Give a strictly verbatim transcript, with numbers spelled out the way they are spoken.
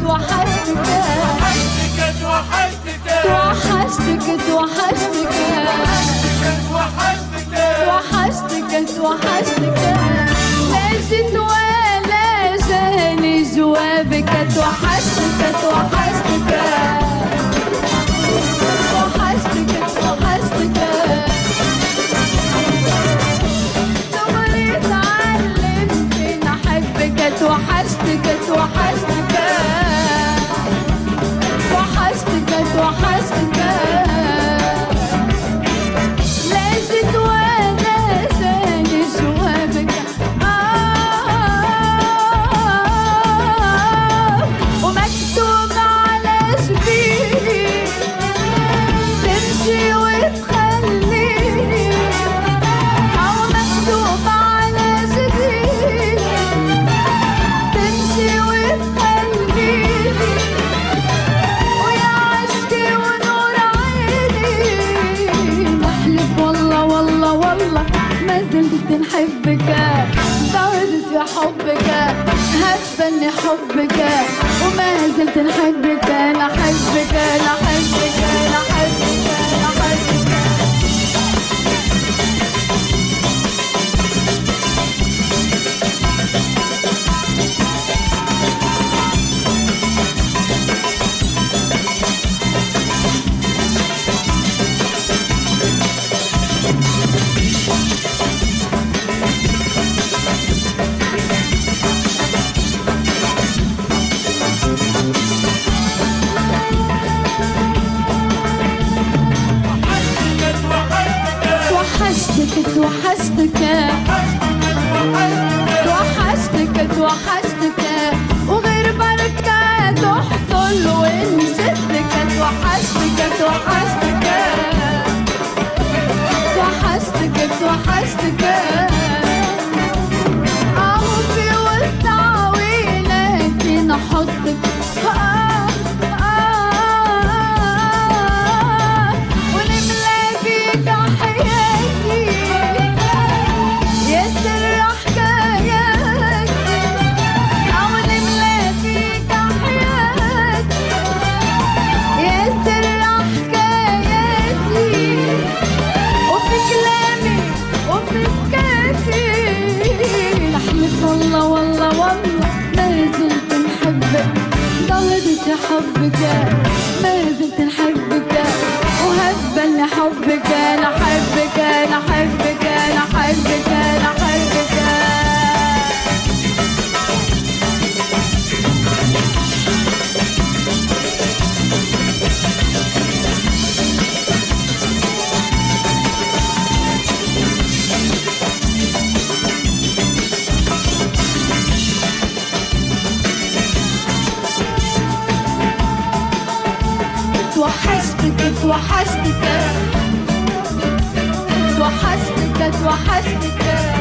توحشتك توحشتك توحشتك توحشتك توحشتك توحشتك لا جيت ولا جاني جوابك توحشتك توحشتك توحشتك توحشتك دغري اتعلمت نحبك توحشتك توحشتك توحشتك توحشتك لا جيت ولا جاني جوابك آه ومكتوب على جبيني تمشي وتخليني أو مكتوب على جبيني تمشي وتخليني ويا عشقي ونور عيني بحلف والله والله والله ما زلت نحبك ضعت في حبك هبني حبك وما زلت نحبك نحبك نحبك نحبك نحبك توحشتك توحشتك توحشتك وغير بركة تحصل ونشدك توحشتك توحشتك توحشتك توحشتك أهو في وسط عوينك نحطك حبك ما زلت نحبك وهبل حبك نحبك نحبك نحبك نحبك توحشتك توحشتك توحشتك توحشتك